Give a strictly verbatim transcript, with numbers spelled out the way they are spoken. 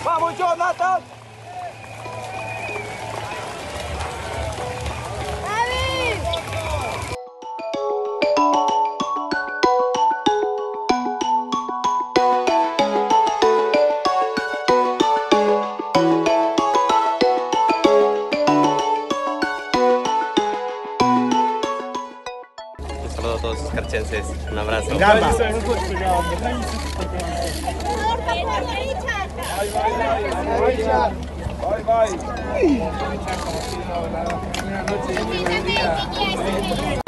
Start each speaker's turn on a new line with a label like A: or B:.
A: ¡Vamos, Jonathan!
B: Un saludo a todos los carchenses, un abrazo.
A: Gamba. Bye bye. Bye bye.